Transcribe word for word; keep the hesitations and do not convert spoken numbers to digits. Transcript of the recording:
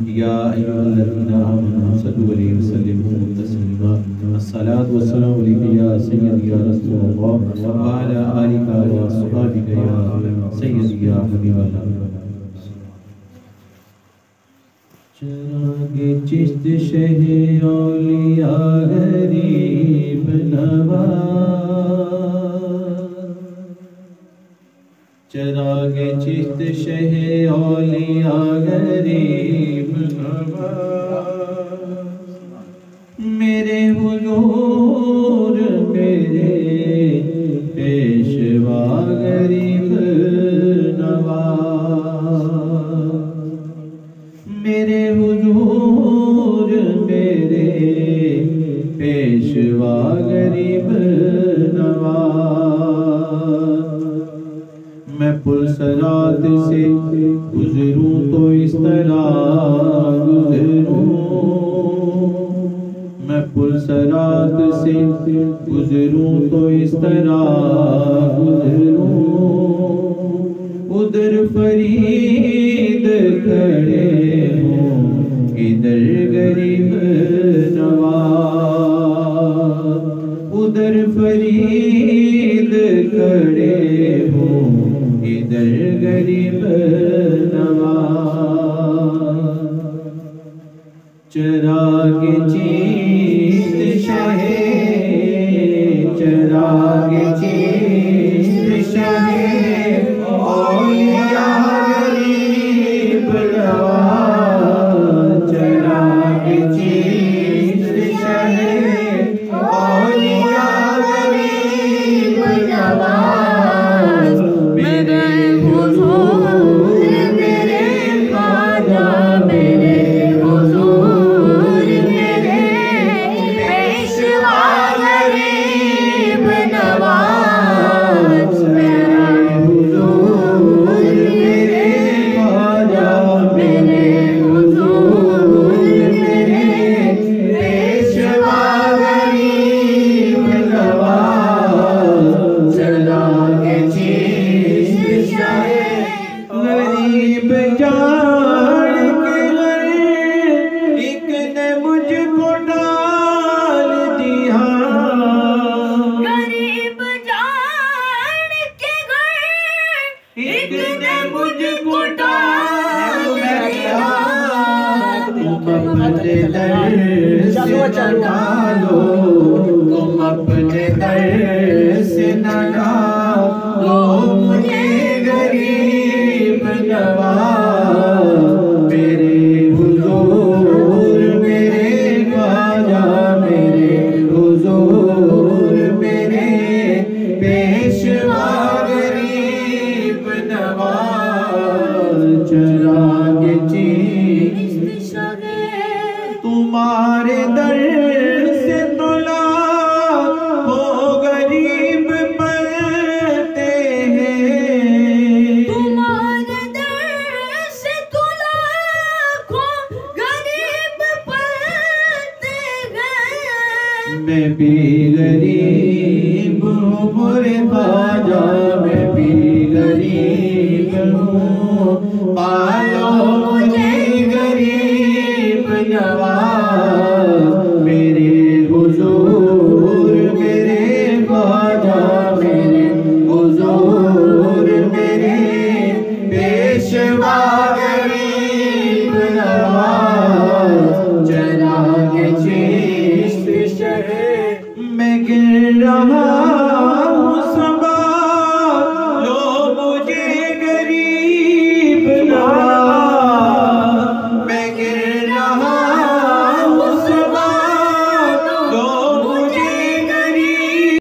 या अय्युहल्लज़ीना आमनू सल्लु अलैहि वसल्लिमू तस्लीमा। अस्सलातु वस्सलामु अलैका या सय्यदी या रसूलल्लाह व अला आलिका व अस्हाबिका या सय्यदी या हबीबल्लाह। चिरागे चिश्त शहे औलिया गरीब नवाज़, चिरागे चिश्त शहे औलिया गरीब नवाज़, मेरे हुजूर मेरे पेशवा गरीब नवाज़, मेरे हुजूर मेरे पेशवा गरीब नवाज़। मैं पुलसरात से गुजरूं तो इस तरह गुजरूं, मैं पुलसरात से गुजरूं तो इस तरह गुजरूं, उधर फरीद खड़े हों इधर गरीब नवाज़, उधर फरीद खड़े हों इधर गरीब नवाज़। चिरागे चिश्त शहे, चिरागे चिश्त शहे औलिया गरीब नवाज़, चिरागे चिश्त शहे औलिया गरीब नवाज़, मेरे हुजूर मेरे ख्वाजा मेरे हुजूर मेरे पेशवा गरीब नवाज़, मेरे हुजूर मेरे ख्वाजा मेरे हुजूर मेरे पेशवा गरीब नवाज़। चिरागे चिश्त शहे गरीब जान के घर एक ने मुझको डाल दिया, गरीब जान के घर एक ने मुझको डाल दिया। तुम अपने दर से न डालो, तुम अपने दर से न डालो मुझे गरीब नवाज़, मेरे हुजूर मेरे ख्वाजा मेरे हुजूर मेरे पेशवा गरीब नवाज़। चिरागे चिश्त शहे तुम्हारे दर से तुला हो गरीब पलते हैं, तुम्हारे दर से तुला को गरीब पलते हैं। मैं भी गरीब हूँ मोरे ख्वाजा, मैं भी गरीब हूँ, पालो मुझे गरीब नवाज़, मेरे हुजूर मेरे ख्वाजा मेरे हुजूर मेरे पेशवा गरीब नवाज़। चिरागे चिश्त शहे मैं गिर रहा